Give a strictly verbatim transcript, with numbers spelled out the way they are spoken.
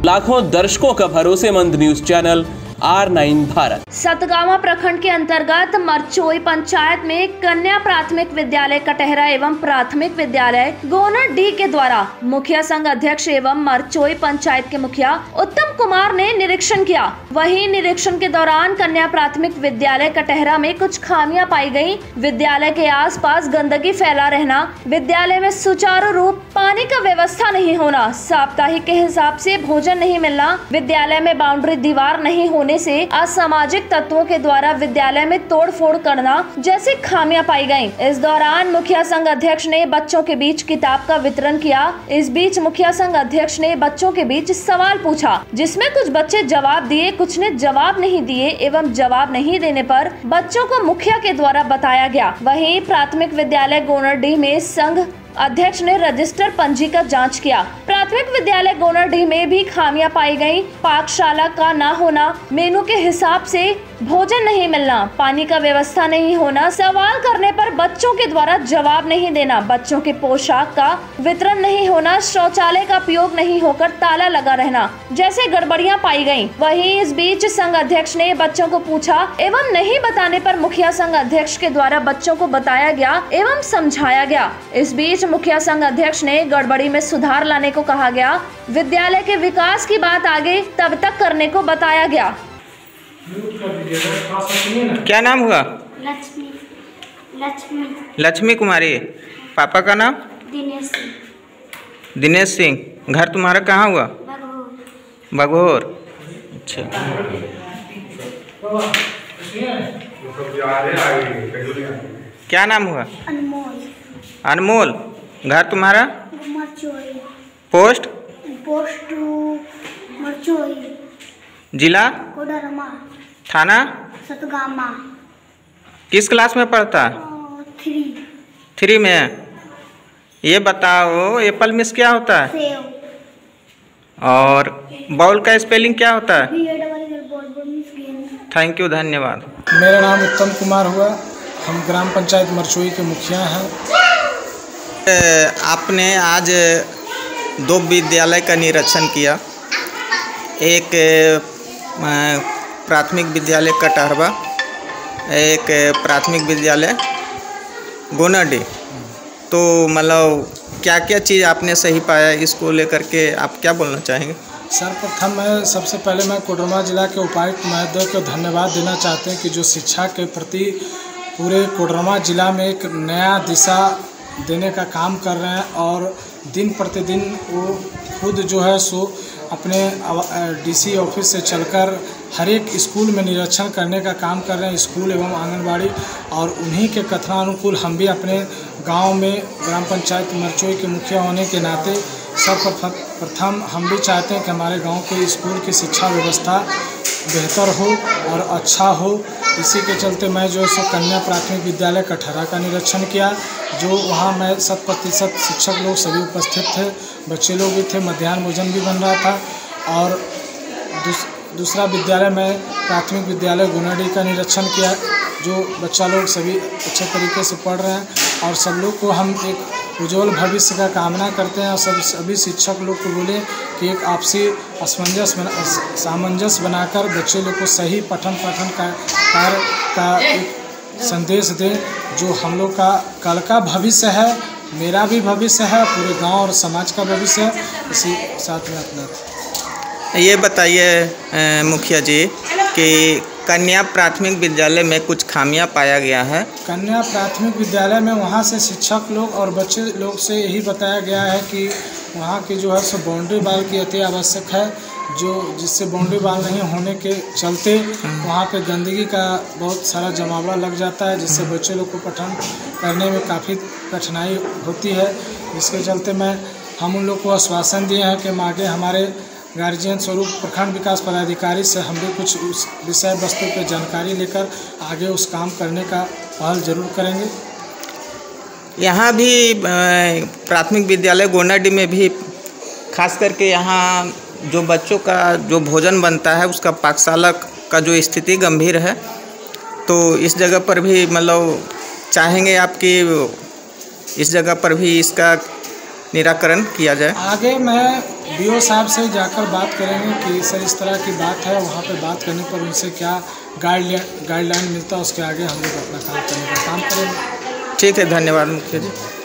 लाखों दर्शकों का भरोसेमंद news channel R nine Bharat. Satgawan प्रखंड के अंतर्गत मरचोई पंचायत में कन्या प्राथमिक विद्यालय कटहरा एवं प्राथमिक विद्यालय गोनर डी के द्वारा मुखिया संघ अध्यक्ष एवं मरचोई पंचायत के मुखिया उत्तम कुमार ने निरीक्षण किया। वहीं निरीक्षण के दौरान कन्या प्राथमिक विद्यालय कटहरा में कुछ खामियां पाई गयी। विद्यालय के आसपास गंदगी फैला रहना, विद्यालय में सुचारू रूप पानी का व्यवस्था नहीं होना, साप्ताहिक के हिसाब से भोजन नहीं मिलना, विद्यालय में बाउंड्री दीवार नहीं होने से असामाजिक तत्वों के द्वारा विद्यालय में तोड़फोड़ करना जैसी खामियां पाई गयी। इस दौरान मुखिया संघ अध्यक्ष ने बच्चों के बीच किताब का वितरण किया। इस बीच मुखिया संघ अध्यक्ष ने बच्चों के बीच सवाल पूछा, जिसमें कुछ बच्चे जवाब दिए, कुछ ने जवाब नहीं दिए एवं जवाब नहीं देने पर बच्चों को मुखिया के द्वारा बताया गया। वहीं प्राथमिक विद्यालय गोनरडीह में संघ अध्यक्ष ने रजिस्टर पंजी का जांच किया। प्राथमिक विद्यालय गोनरडीह में भी खामियां पाई गयी। पाकशाला का ना होना, मेनू के हिसाब से भोजन नहीं मिलना, पानी का व्यवस्था नहीं होना, सवाल करने पर बच्चों के द्वारा जवाब नहीं देना, बच्चों के पोशाक का वितरण नहीं होना, शौचालय का उपयोग नहीं होकर ताला लगा रहना जैसे गड़बड़ियां पाई गयी। वहीं इस बीच संघ अध्यक्ष ने बच्चों को पूछा एवं नहीं बताने पर मुखिया संघ अध्यक्ष के द्वारा बच्चों को बताया गया एवं समझाया गया। इस बीच मुखिया संघ अध्यक्ष ने गड़बड़ी में सुधार लाने को कहा गया। विद्यालय के विकास की बात आगे तब तक करने को बताया गया। क्या नाम हुआ? लक्ष्मी लक्ष्मी लक्ष्मी कुमारी। पापा का नाम? दिनेश सिंह। दिनेश सिंह। घर तुम्हारा कहाँ हुआ? बगोर। बगोर। अच्छा। क्या नाम हुआ? अनमोल। अनमोल। घर तुम्हारा? मरचोई। पोस्ट? पोस्ट मरचोई। जिला? कोडरमा। थाना? सतगामा। किस क्लास में पढ़ता? थ्री। थ्री में। ये बताओ एप्पल मिस क्या होता है? सेव। और बॉल का स्पेलिंग क्या होता है? B A double L ball ball miss गेंद। थैंक यू, धन्यवाद। मेरा नाम उत्तम कुमार हुआ। हम ग्राम पंचायत मरचोई के मुखिया हैं। आपने आज दो विद्यालय का निरीक्षण किया। एक प्राथमिक विद्यालय कटहरवा, एक प्राथमिक विद्यालय गोनरडीह। तो मतलब क्या क्या चीज़ आपने सही पाया, इसको लेकर के आप क्या बोलना चाहेंगे? सर्वप्रथम मैं सबसे पहले मैं कोडरमा जिला के उपायुक्त महोदय को धन्यवाद देना चाहते हैं कि जो शिक्षा के प्रति पूरे कोडरमा जिला में एक नया दिशा देने का काम कर रहे हैं और दिन प्रतिदिन वो खुद जो है सो अपने डीसी ऑफिस से चलकर हर एक स्कूल में निरीक्षण करने का काम कर रहे हैं, स्कूल एवं आंगनबाड़ी। और उन्हीं के कथनानुकूल हम भी अपने गांव में ग्राम पंचायत मरचोई के मुखिया होने के नाते सर्वप्रथम हम भी चाहते हैं कि हमारे गांव के स्कूल की शिक्षा व्यवस्था बेहतर हो और अच्छा हो। इसी के चलते मैं जो सो कन्या प्राथमिक विद्यालय कटहरा का निरीक्षण किया, जो वहाँ मैं शत प्रतिशत शिक्षक लोग सभी उपस्थित थे, बच्चे लोग भी थे, मध्याह्न भोजन भी बन रहा था। और दूस, दूसरा विद्यालय में प्राथमिक विद्यालय गोनरडीह का निरीक्षण किया, जो बच्चा लोग सभी अच्छे तरीके से पढ़ रहे हैं और सब लोग को हम एक उज्ज्वल भविष्य का कामना करते हैं। और सब सभी शिक्षक लोग को बोले कि एक आपसी असमंजस बना सामंजस्य बनाकर बच्चे लोग को सही पठन पाठन का कार्य का एक संदेश दें, जो हम लोग का कल का भविष्य है, मेरा भी भविष्य है, पूरे गांव और समाज का भविष्य है। इसी साथ में अपना ये बताइए मुखिया जी कि कन्या प्राथमिक विद्यालय में कुछ खामियां पाया गया है। कन्या प्राथमिक विद्यालय में वहाँ से शिक्षक लोग और बच्चे लोग से यही बताया गया है कि वहाँ की जो है सो बाउंड्री वाल की अति आवश्यक है, जो जिससे बाउंड्री वाल नहीं होने के चलते वहाँ पे गंदगी का बहुत सारा जमावड़ा लग जाता है, जिससे बच्चे लोग को पठन करने में काफ़ी कठिनाई होती है। इसके चलते मैं हम उन लोग को आश्वासन दिए हैं कि हम आगे हमारे गार्जियन स्वरूप प्रखंड विकास पदाधिकारी से हम भी कुछ उस विषय वस्तु पर जानकारी लेकर आगे उस काम करने का पहल जरूर करेंगे। यहाँ भी प्राथमिक विद्यालय गोनरडीह में भी खास करके यहाँ जो बच्चों का जो भोजन बनता है उसका पाकशाला का जो स्थिति गंभीर है, तो इस जगह पर भी मतलब चाहेंगे आपकी इस जगह पर भी इसका निराकरण किया जाए। आगे मैं बीओ साहब से जाकर बात करेंगे कि सर इस तरह की बात है, वहाँ पे बात करने पर उनसे क्या गाइडलाइन गाइडलाइन मिलता है, उसके आगे हम लोग अपना काम करने का काम करेंगे। ठीक है, धन्यवाद मुखिया जी।